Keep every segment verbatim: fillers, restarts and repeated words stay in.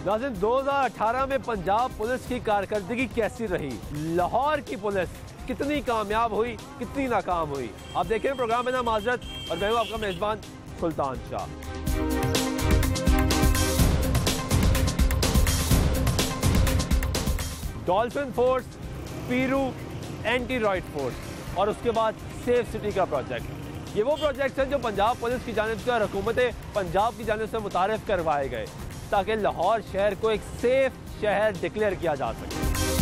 नाज़रीन, दो हज़ार अठारह में पंजाब पुलिस की कारकर्दगी कैसी रही, लाहौर की पुलिस कितनी कामयाब हुई, कितनी नाकाम हुई, आप देखें प्रोग्राम में ना माजरत, और मैं हूं आपका मेजबान सुल्तान शाह। डॉल्फिन फोर्स, पीरू एंटी रॉइड फोर्स और उसके बाद सेफ सिटी का प्रोजेक्ट, ये वो प्रोजेक्ट हैं जो पंजाब पुलिस की जानिब से और हुकूमत पंजाब की जानिब से मुतारिफ करवाए गए ताकि लाहौर शहर को एक सेफ शहर डिक्लेयर किया जा सके।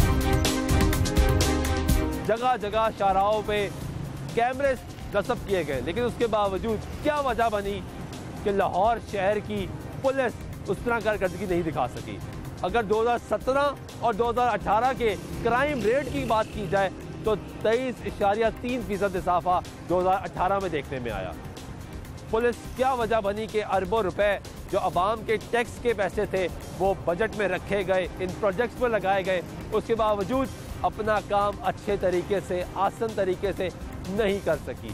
जगह जगह शाहराहों पे कैमरे नस्ब किए गए, लेकिन उसके बावजूद क्या वजह बनी कि लाहौर शहर की पुलिस उस तरह कारकर्दगी नहीं दिखा सकी। अगर दो हज़ार सत्रह और दो हज़ार अठारह के क्राइम रेट की बात की जाए तो तेईस इशारिया तीन फीसद इजाफा दो हज़ार अठारह में देखने में आया। पुलिस क्या वजह बनी कि अरबों रुपए जो अवाम के टैक्स के पैसे थे वो बजट में रखे गए, इन प्रोजेक्ट्स पर लगाए गए, उसके बावजूद अपना काम अच्छे तरीके से, आसान तरीके से नहीं कर सकी।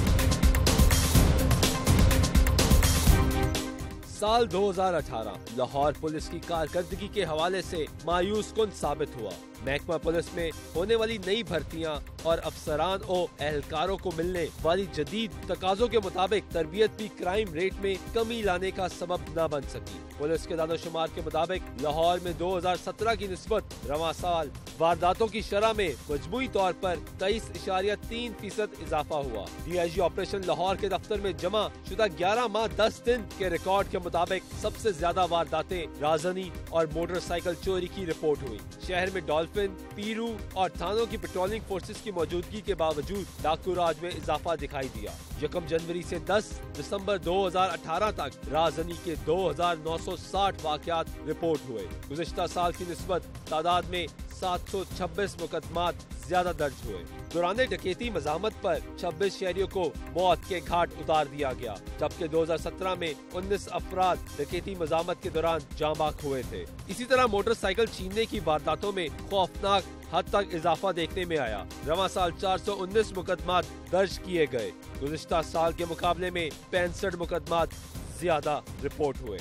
साल दो हज़ार अठारह लाहौर पुलिस की कारकर्दगी के हवाले से मायूस कुन साबित हुआ। महकमा पुलिस में होने वाली नई भर्तियां और अफसरान और एहलकारों को मिलने वाली जदीद तकाजों के मुताबिक तरबियत भी क्राइम रेट में कमी लाने का सबब न बन सकी। पुलिस के दानिशुमार के मुताबिक लाहौर में दो हज़ार सत्रह की निस्बत रवां साल वारदातों की शरह में मजमूई तौर पर तेईस इशारिया तीन फीसद इजाफा हुआ। D I G operation Lahore के दफ्तर में जमा शुदा ग्यारह माह दस दिन के रिकॉर्ड के मुताबिक सबसे ज्यादा वारदातें राजनी और मोटरसाइकिल चोरी की रिपोर्ट हुई। शहर में डॉल्फिन, पीरू और थानों की पेट्रोलिंग फोर्सेस की मौजूदगी के बावजूद डाकू राज में इजाफा दिखाई दिया। यकम जनवरी से दस दिसंबर दो हज़ार अठारह तक राजनी के दो हज़ार नौ सौ साठ वाकयात रिपोर्ट हुए। गुज़िश्ता साल की निस्बत तादाद में सात सौ छब्बीस मुकदमात ज्यादा दर्ज हुए। दौरान डकैती मजामत पर छब्बीस शहरियों को मौत के घाट उतार दिया गया, जबकि दो हज़ार सत्रह में उन्नीस अफराद डकैती मजामत के दौरान जांबाक हुए थे। इसी तरह मोटरसाइकिल छीनने की वारदातों में खौफनाक हद तक इजाफा देखने में आया। रवां साल चार सौ उन्नीस मुकदमात दर्ज किए गए। गुज़िश्ता साल के मुकाबले में पैंसठ मुकदमात ज्यादा रिपोर्ट हुए।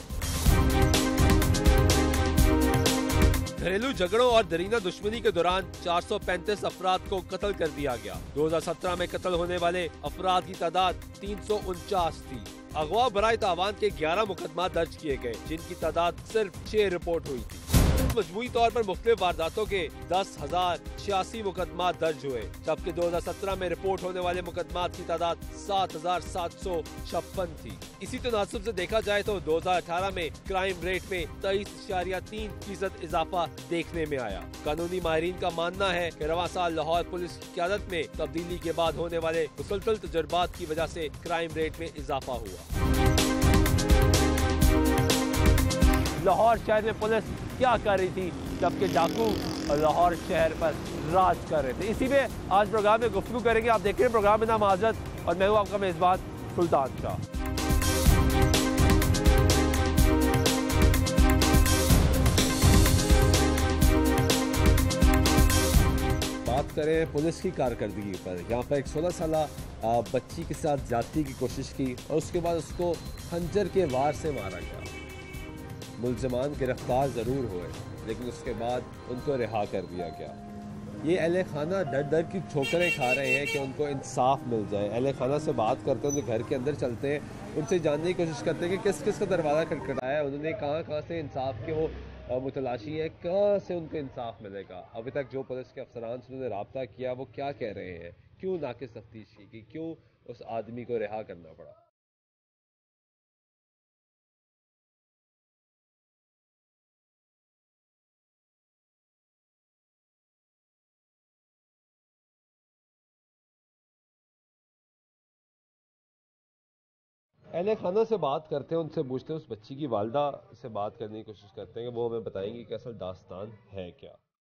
घरेलू झगड़ों और दरीना दुश्मनी के दौरान चार सौ पैंतीस अफराद को कत्ल कर दिया गया। दो हज़ार सत्रह में कत्ल होने वाले अफराद की तादाद तीन सौ उनचास थी। अगवा बराए तावान के ग्यारह मुकदमा दर्ज किए गए, जिनकी तादाद सिर्फ छह रिपोर्ट हुई थी। मजमूई तौर पर मुख्तलिफ वारदातों के दस हजार छियासी मुकदमा दर्ज हुए, जबकि दो हज़ार सत्रह में रिपोर्ट होने वाले मुकदमात की तादाद सात हजार सात सौ छप्पन थी। इसी तनासब से देखा जाए तो दो हज़ार अठारह में क्राइम रेट में तेईस इशारिया तीन फीसद इजाफा देखने में आया। कानूनी माहिरीन का मानना है कि रवां साल लाहौर पुलिस की क़यादत में तब्दीली के बाद होने वाले मुसलसल तजुर्बात की वजह से क्राइम रेट में इजाफा हुआ। लाहौर शहर में पुलिस क्या कर रही थी जबकि डाकू लाहौर शहर पर राज कर रहे थे, इसी में आज प्रोग्राम में गुफ्तगू करेंगे। आप देख रहे हैं प्रोग्राम में नाम आज़ाद और मैं हूँ आपका मेजबान सुल्तान शाह। बात करें पुलिस की कारकर्दगी पर, यहाँ पर एक सोलह साल बच्ची के साथ ज्यादती की कोशिश की और उसके बाद उसको खंजर के वार से मारा गया। मुल्ज़िमान गिरफ्तार ज़रूर हुए, लेकिन उसके बाद उनको रिहा कर दिया गया। ये अहले खाना डर डर की ठोकरें खा रहे हैं कि उनको इंसाफ मिल जाए। अहले खाना से बात करते हैं, उनके घर के अंदर चलते हैं, उनसे जानने की कोशिश करते हैं कि किस किस का दरवाज़ा खटखटाया है, उन्होंने कहाँ कहाँ से इंसाफ के वो मुतलाशी है, कहाँ से उनको इंसाफ मिलेगा। अभी तक जो पुलिस के अफसरान से उन्होंने रब्ता किया वो क्या कह रहे हैं, क्यों नाकिस तफ्तीश की, क्यों उस आदमी को रिहा करना पड़ा। अहले खाना से बात करते हैं, उनसे पूछते हैं, उस बच्ची की वालदा से बात करने की कोशिश करते हैं कि वो हमें बताएंगे कि असल दास्तान है क्या।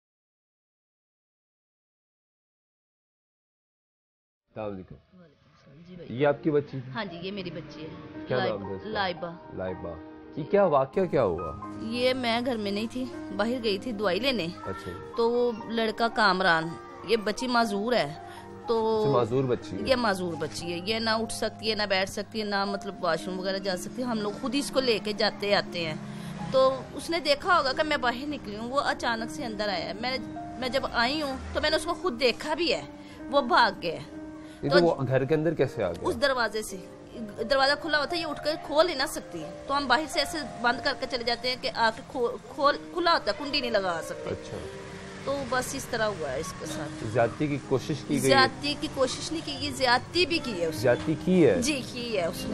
ये आपकी बच्ची? हाँ जी, ये मेरी बच्ची है। क्या नाम है इसका? लाइबा। लाइबा। ये क्या वाकया क्या हुआ? ये मैं घर में नहीं थी, बाहर गई थी दवाई लेने। अच्छा। तो वो लड़का कामरान, ये बच्ची माजूर है, तो माजूर बच्ची है। ये माजूर बच्ची है, ये ना उठ सकती है, ना बैठ सकती है, ना मतलब वॉशरूम वगैरह जा सकती है। हम लोग खुद ही इसको लेके जाते आते हैं। तो उसने देखा होगा कि मैं बाहर निकली हूँ, वो अचानक से अंदर आया। मैं मैं जब आई हूँ तो मैंने उसको खुद देखा भी है, वो भाग गया। तो, तो वो घर के अंदर कैसे आ गया? उस दरवाजे से, दरवाजा खुला होता है, ये उठकर खोल ही ना सकती, तो हम बाहर से ऐसे बंद करके चले जाते हैं कि आके खोल खोल खुला होता है, कुंडी नहीं लगा सकते। अच्छा। तो बस इस तरह हुआ है इसके साथ। ज्यादती की कोशिश की गई? ज्यादती की कोशिश नहीं की, ये ज्यादती भी की है उसने। ज्यादती की है? जी की है उसने।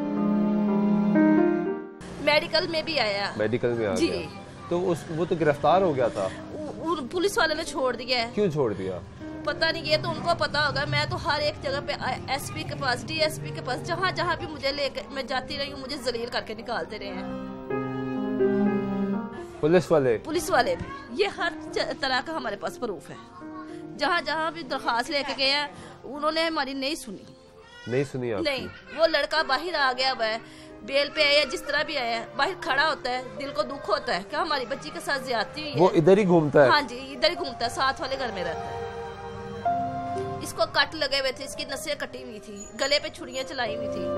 मेडिकल में भी आया। मेडिकल में आ जी। गया। तो उस वो तो गिरफ्तार हो गया था। उ, पुलिस वाले ने छोड़ दिया है। क्यों छोड़ दिया? पता नहीं, ये तो उनको पता होगा। मैं तो हर एक जगह पे एसपी के पास, डीएसपी के पास, जहाँ जहाँ भी मुझे लेकर मैं जाती रही हूँ, मुझे जलील करके निकालते रहे हैं पुलिस वाले। पुलिस वाले भी, ये हर तरह का हमारे पास प्रूफ है। जहाँ जहाँ भी दरखास्त लेके गए हैं, उन्होंने हमारी नहीं सुनी। नहीं सुनी आपकी? नहीं। वो लड़का बाहर आ गया हुआ है, बेल पे आया, जिस तरह भी आया, बाहर खड़ा होता है, दिल को दुख होता है कि हमारी बच्ची के साथ ज्यादती हुई है। वो इधर ही घूमता है? हाँ जी, इधर ही घूमता है, साथ वाले घर में रहता है। इसको कट लगे हुए थे, इसकी नसें कटी हुई थी, गले पे छुरियां चलाई हुई थी।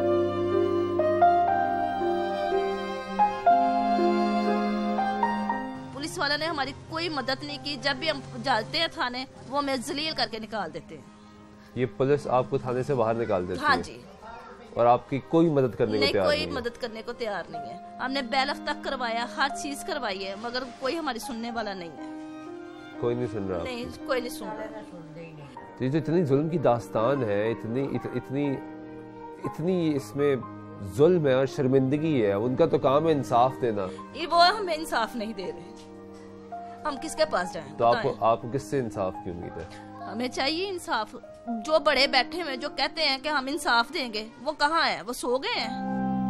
पुलिस वाला ने हमारी कोई मदद नहीं की। जब भी हम जाते हैं थाने, वो हमें जलील करके निकाल देते हैं। ये पुलिस आपको थाने से बाहर निकाल देती है? हाँ जी। और आपकी कोई मदद करने नहीं, को तैयार कोई नहीं है? मदद करने को तैयार नहीं है। हमने बैलफ तक करवाया, हर चीज करवाई है, मगर कोई हमारी सुनने वाला नहीं है। कोई नहीं सुन रहा? नहीं, कोई नहीं सुन रहा। तो ये जो इतनी जुल्म की दास्तान है, इतनी इत, इतनी इतनी इसमें जुल्म है और शर्मिंदगी है, उनका तो काम है इंसाफ देना। ये वो हमें इंसाफ नहीं दे रहे, हम किसके पास जाएं? तो आपको आपको किससे इंसाफ की उम्मीद है? हमें चाहिए इंसाफ। जो बड़े बैठे हुए जो कहते हैं कि हम इंसाफ देंगे, वो कहाँ है? वो सो गए हैं।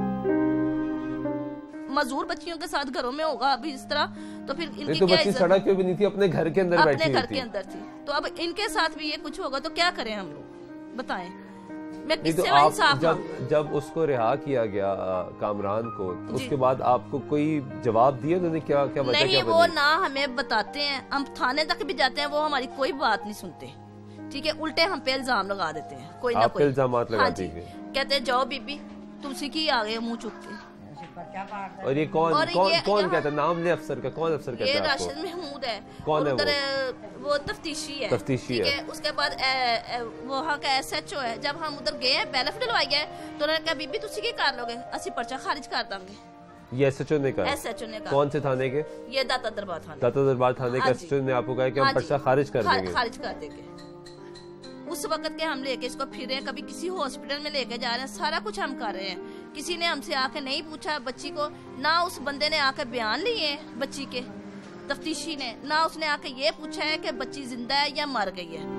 मजदूर बच्चियों के साथ घरों में होगा अभी इस तरह, तो फिर इनकी तो क्या बच्ची इज्जत? सड़क पे भी नहीं थी, अपने घर के अंदर बैठी अपने हुई घर थी। के अंदर थी। तो अब इनके साथ भी ये कुछ होगा तो क्या करें हम लोग, बताएं? मैं नहीं, किससे तो आप इंसाफ जब मांगूं? जब उसको रिहा किया गया कामरान को, तो उसके बाद आपको कोई जवाब दिया उन्होंने? क्या क्या वजह नहीं, क्या वो बनी? ना हमें बताते हैं, हम थाने तक भी जाते हैं, वो हमारी कोई बात नहीं सुनते। ठीक है, उल्टे हम पे इल्जाम लगा देते हैं, कोई ना आप कोई इल्जाम लगा हाँ जी, देंगे? कहते हैं जाओ बीबी, तुलसी की आ गए मुंह चुक के। और ये कौन और कौन ये कौन यहाँ- कहता है? नाम ले अफसर का। कौन अफसर कहता ये है आपको? राशिद महमूद है। कौन और है उधर वो तफ्तीशी है। तफ्तीशी ठीक है। है, उसके बाद ए, ए, वहाँ का एस एच ओ है। जब हम उधर गए, बैलफ डलवाई गए, तो उन्होंने कहा बीबी तुसी की कर लोगे, असि पर्चा खारिज कर देंगे। ये एस एच ओ ने कहा? एस एच ओ ने कहा। कौन से थाने के? ये दाता दरबार थाना। दाता दरबार थाने का हाँ एस एच ओ ने आपको कहा कि हम हाँ जी, पर्चा खारिज कर खा- देंगे? खारिज कर देंगे। उस वक्त के हम लेके इसको फिरे, कभी किसी हॉस्पिटल में लेके जा रहे हैं, सारा कुछ हम कर रहे हैं। किसी ने हमसे आके नहीं पूछा बच्ची को, ना उस बंदे ने आके बयान लिए बच्ची के, तफ्तीशी ने, ना उसने आके ये पूछा है कि बच्ची जिंदा है या मर गई है।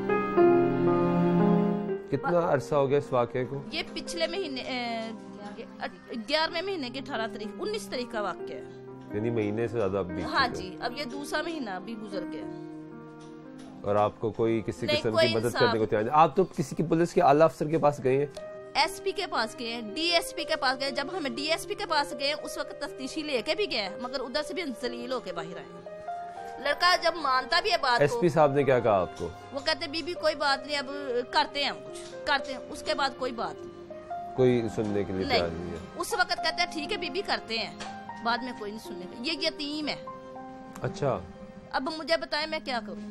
कितना अरसा हो गया इस वाक़े को? ये पिछले महीने ग्यारहवें महीने की अठारह तारीख उन्नीस तारीख का वाक्य है। यानी महीने से ज्यादा अब बीत हाँ चुके हैं। जी, अब ये दूसरा महीना भी गुजर गया। और आपको कोई किसी नहीं, किस्म कोई की मदद इंसाफ- करने को तैयार नहीं? आप तो किसी की पुलिस के आला अफसर के पास गए हैं? एसपी के पास गए, डीएसपी के पास गए। जब हमें डीएसपी के पास गए, उस वक्त तफ्तीशी लेके भी गए, मगर उधर से भी हम जलील होके बाहर आए। लड़का जब मानता भी है बात को, एसपी साहब ने क्या कहा आपको? वो कहते बीबी कोई बात नहीं, अब करते हैं हम कुछ करते हैं। उसके बाद कोई बात नहीं, कोई सुनने के लिए तैयार नहीं नहीं। है? उस वक्त कहते हैं ठीक है बीबी करते हैं, बाद में कोई नहीं सुनने का। ये यतीम है। अच्छा, अब मुझे बताएं मैं क्या करूं?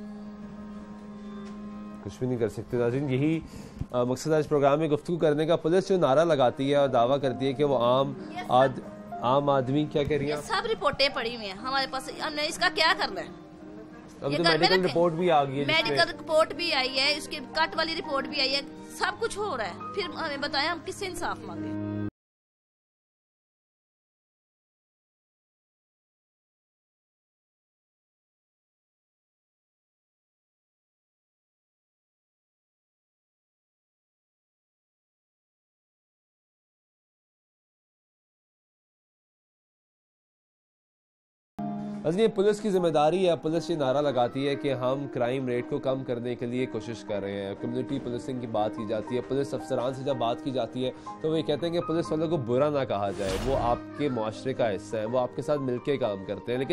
कुछ भी नहीं कर सकते। नाज़रीन, यही आ, मकसद आज प्रोग्राम में गुफ्तगू करने का। पुलिस जो नारा लगाती है और दावा करती है कि वो आम आद, आम आदमी क्या कह रही ये है? सब रिपोर्टें पड़ी हुई हैं हमारे पास, हमने इसका क्या करना है? अब ये तो घर में मेडिकल रखे- रिपोर्ट भी आ गई है जिसमें- मेडिकल रिपोर्ट भी आई है, उसकी कट वाली रिपोर्ट भी आई है, सब कुछ हो रहा है। फिर हमें बताएं हम किससे इंसाफ मांगे? ये पुलिस की जिम्मेदारी है। पुलिस ये नारा लगाती है कि हम क्राइम रेट को कम करने के लिए कोशिश कर रहे हैं। कम्युनिटी पुलिसिंग की बात की जाती है। पुलिस अफसरान से जब बात की जाती है तो वो ये कहते हैं कि पुलिस वालों को बुरा ना कहा जाए, वो आपके मुआशरे का हिस्सा है, वो आपके साथ मिलके काम करते हैं। लेकिन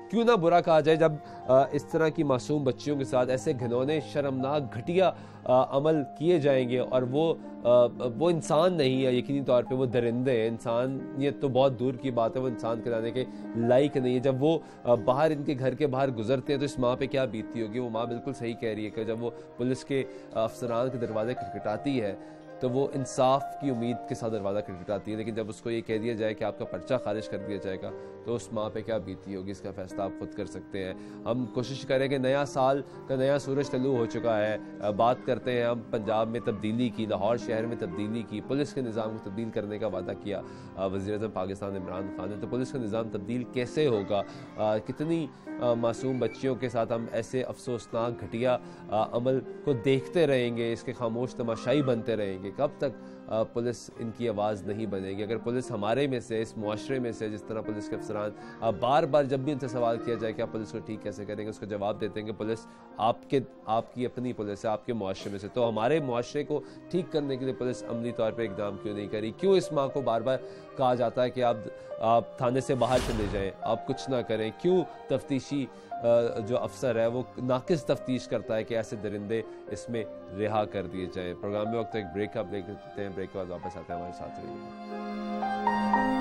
क्यों ना बुरा कहा जाए जब आ, इस तरह की मासूम बच्चियों के साथ ऐसे घिनौने शर्मनाक घटिया अमल किए जाएंगे और वो आ, वो इंसान नहीं है, यकीनी तौर पे वो दरिंदे हैं। इंसानियत तो बहुत दूर की बात है, वो इंसान कहलाने के लायक नहीं है। जब वो आ, बाहर इनके घर के बाहर गुजरते हैं तो इस माँ पे क्या बीतती होगी। वो माँ बिल्कुल सही कह रही है कि जब वो पुलिस के अफसरान के दरवाजे खटखटाती है तो वो इंसाफ की उम्मीद के साथ दरवाज़ा खटखटाती है, लेकिन जब उसको ये कह दिया जाए कि आपका पर्चा खारिज कर दिया जाएगा तो उस माँ पे क्या बीती होगी, इसका फैसला आप खुद कर सकते हैं। हम कोशिश करें कि नया साल का नया सूरज तलू हो चुका है, बात करते हैं हम पंजाब में तब्दीली की, लाहौर शहर में तब्दीली की, पुलिस के निज़ाम को तब्दील करने का वादा किया वज़ीर-ए-आज़म पाकिस्तान इमरान खान ने। तो पुलिस का निज़ाम तब्दील कैसे होगा, कितनी मासूम बच्चियों के साथ हम ऐसे अफसोसनाक घटिया अमल को देखते रहेंगे, इसके खामोश तमाशाई बनते रहेंगे, कब तक पुलिस इनकी आवाज़ नहीं बनेगी। अगर पुलिस हमारे में से, इस मुआशरे में से, जिस तरह पुलिस के अफसरान बार बार जब भी उनसे सवाल किया जाए कि आप पुलिस को ठीक कैसे करेंगे, उसका जवाब देते हैं कि पुलिस आपके आपकी अपनी पुलिस है, आपके मुआशरे में से। तो हमारे मुआशरे को ठीक करने के लिए पुलिस अमली तौर पर इकदाम क्यों नहीं करी? क्यों इस माँ को बार बार कहा जाता है कि आप आप थाने से बाहर चले जाएं, आप कुछ ना करें? क्यों तफ्तीशी जो अफसर है वो नाकिस तफ्तीश करता है कि ऐसे दरिंदे इसमें रिहा कर दिए जाएं? प्रोग्राम में वक्त एक ब्रेक का ब्रेक लेते हैं, ब्रेक के बाद वापस आते हैं, हमारे साथ रहिए।